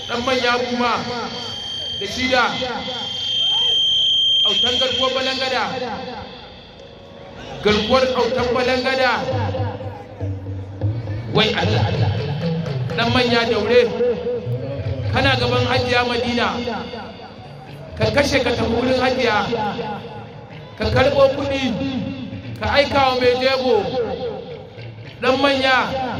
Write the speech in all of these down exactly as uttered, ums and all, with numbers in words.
dan manya kuma da shida autan garkuwar balangada garkuwar autan balangada wai Allah dan manya daure kana gaban Hajiya Madina ka kashe ka tafi wurin Hajiya ka karɓo kuɗi ka aika wa mai jego dan manya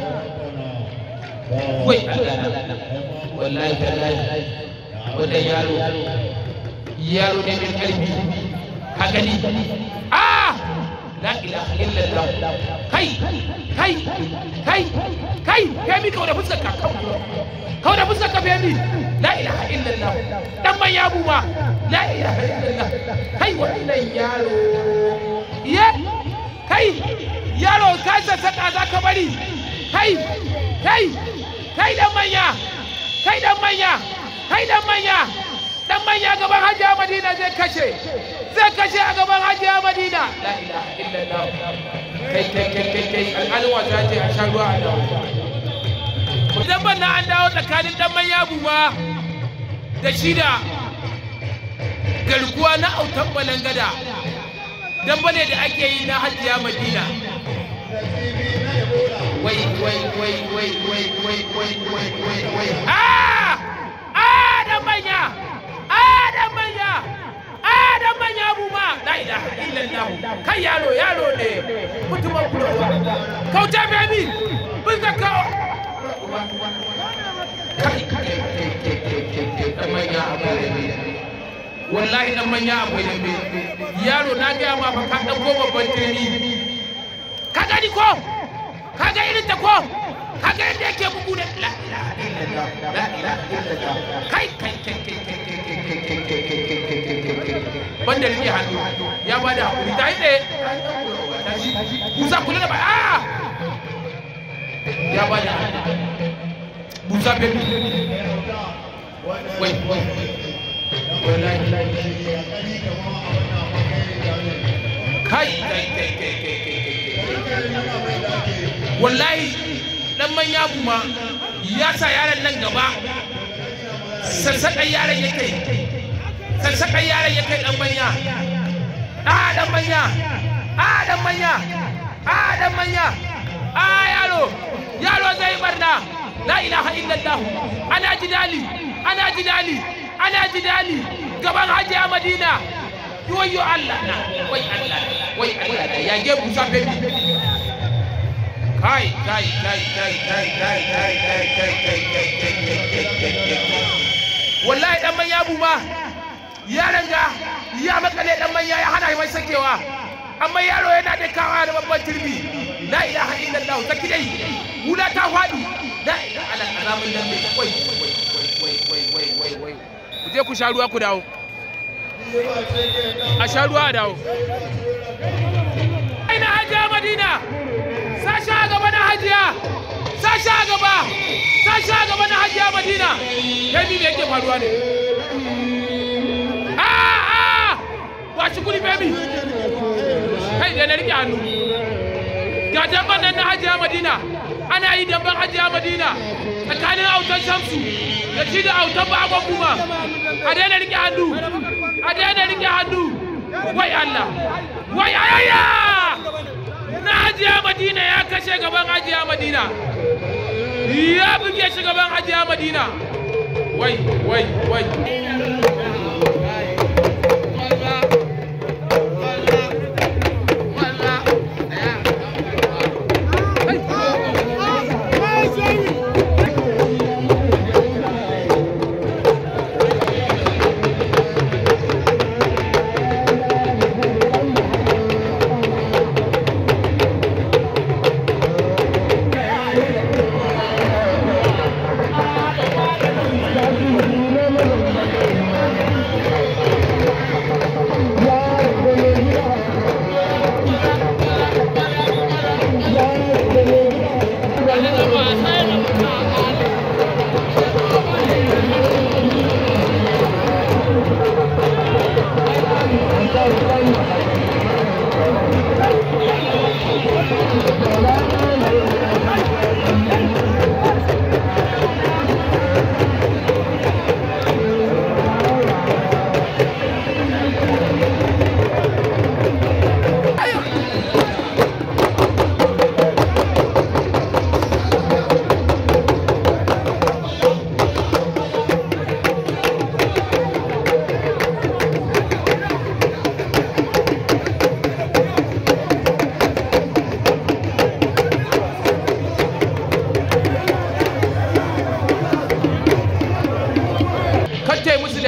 wai wallahi wallahi wannan yaro yaro ne mai ƙarfi ka gani ah la ilaha illallah kai kai kai kai femi kau da fuskar ka kau da fuskar ka femi la ilaha illallah dan manya buwa la ilaha illallah kai wannan yaro ye kai yaro ka sassaka za ka bari kai kai kai dan manya kai dan manya kai dan manya dan manya gaban Hajiya Madina zai kashe zai kashe a gaban Hajiya Madina la ilaha illallah kai kai kai kai kai alƙalin wasa ce a shan ruwa a dawo idan ban na an dawo tsakanin dan manya buma da shida garkuwa na autan balangada dan bane da ake yi na Hajiya Madina wai wai wai wai wai wai wai wai wai wai ah ah dan manya ah dan manya ah dan manya buma la ilaha illallah kai yaro yaro ne mutumin kurowa kauta baby bin zakka kai kai kai dan manya abai wallahi dan manya abai dambe yaro na ga ma fa ka dauko babban tirni ka gani ko ka ga irin ta ko ka ga yadda yake bugu da la ilaha illallah la ilaha illallah kai kai kai kai kai kai kai kai banda rike hannu ya bada hakuri ta yi tsaye busa kula da ba ah ya bada busa bebi wai wai wallahi kai kai kai kai kai wallahi dan manya kuma ya sa yaron nan gaba sassaƙan yaron ya kai sassaƙan yaron ya kai dan manya ah dan manya ah dan manya ah dan manya ah yaro yaro zai barna la ilaha illallah ana jidali ana jidali ana jidali gaban Hajiya Madina yoyo Allah na wai Allah wai Allah ya ge busa baby kai kai kai kai kai kai kai kai kai kai kai kai kai wallahi dan manya buma yaron ga ya makale dan manya ya hana mai sakewa amma yaro yana da kawa da babban turbi la ilaha illallah saki dai hula ta fadi la ilaha ala azamin nan ne wai wai wai wai wai wai wai ku je ku sha ruwa ku dawo a sha ruwa a dawo ina Hajiya Madina sasha gaba na Hajiya sasha gaba sasha gaba na Hajiya Madina kai me yake faruwa ne ah ah wa shi kuli baby kai da na rike hannu ga damban nan na Hajiya Madina ana yi damban Hajiya Madina tsakanin autan Shamsu da shi da autan Bagon kuma a daina rike hannu a daina rike hannu wai Allah wai ayaya na Hajiya Madina ya kashe gaban Hajiya Madina ya buge shi gaban Hajiya Madina wai wai wai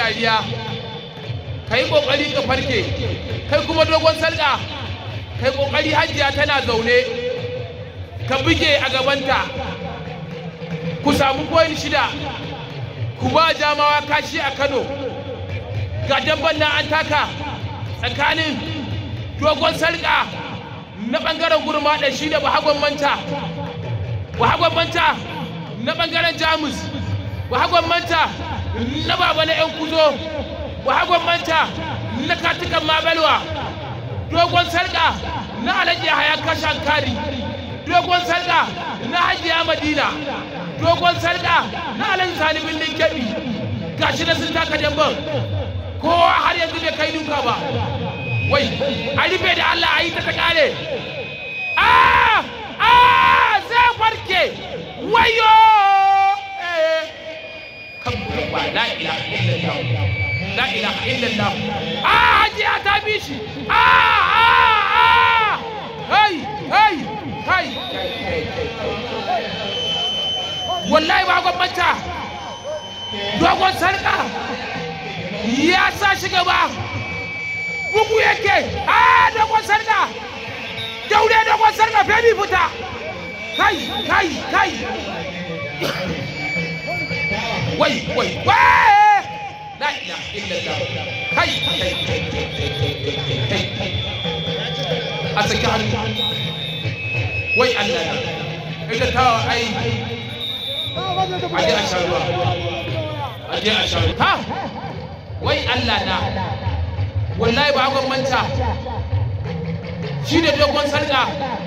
dariya kai kokari ka farke kai kuma dogon salka kai kokari hajiya tana zaune ka buge a gabanta ku samu koyin shida ku ba jamawa kashi a Kano ga damban nan an taka tsakanin dogon salka na bangaren gurma da shi da bahagon manta bahagon manta na bangaren jamus bahagon manta na baba na yan kuzo bahagon manta na katukan mabalwa dogon salka na alhaji haya kashan kari dogon salka na hajiya madina dogon salka na alhaji sani bindin kebi gashi da sun taka damban kowa har yanzu bai kai duka ba wai a rufe da Allah a yi ta ta kare ah ah zai farke wayo eh kan ba la ilaha illallah la ilaha illallah ah hajiya ta bi shi ah ah ah hey hey hey wallahi ba gwamnata dogon sarka ya sa shi gaba bugu yake ah dogon sarka daure dogon sarka femi fita kai kai kai wai wai wai la ilaha illallah kai kai kai a saki hannu wai Allah na ita ta ai aje a sharuwa aje a sharuwa ha wai Allah na wallahi ba gon manta shi da dogon sarka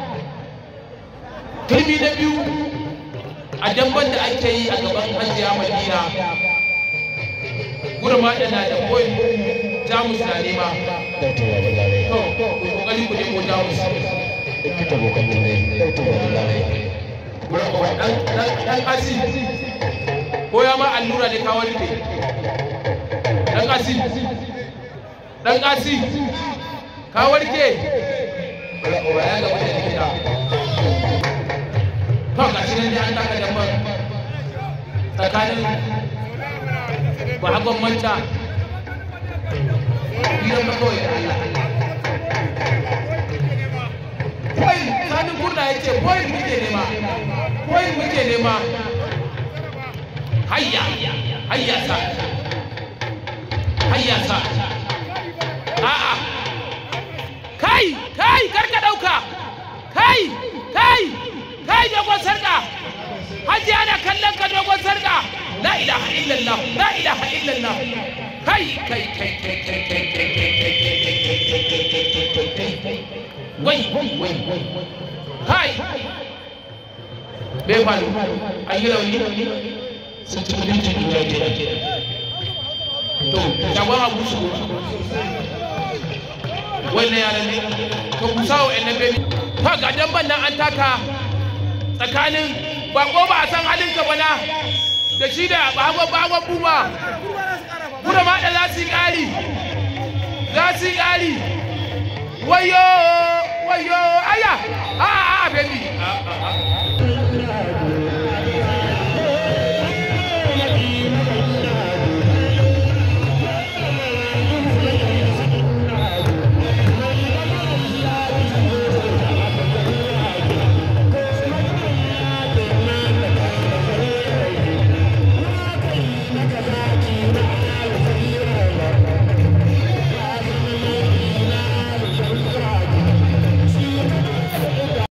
turmi na biyu a damban da ake yi a gaban hajiya madina gurma da na da koyi jamus na nema to kokari ku nemo jamus kita bukan tunai itu wallahi dan dan kasi ko ya ma allura da ka warke dan kasi dan kasi ka warke ba ya ga mutum likita to ga shi ne an taka damban tsakanin ba hagon manta gidan ba kawai da Allah point sanin kurna ya ce point muke nema point muke nema hayya hayya sa hayya sa a'a kai kai karka dauka kai kai kai dogon sarka haji ana kallon ka dogon sarka la ilaha illallah la ilaha illallah kai kai kai kai kai kai kai wai wai kai bai faru an yi rauni sun ci mutuncin duniya ke to shagon abu su wannan yaran ne to ku sawo ɗan nabe ta ga damban nan an taka tsakanin bako ba a san halinka bana da shi da bagon bagon buma kuma ma da za su yi ƙari za su yi ƙari wayo wayo aya a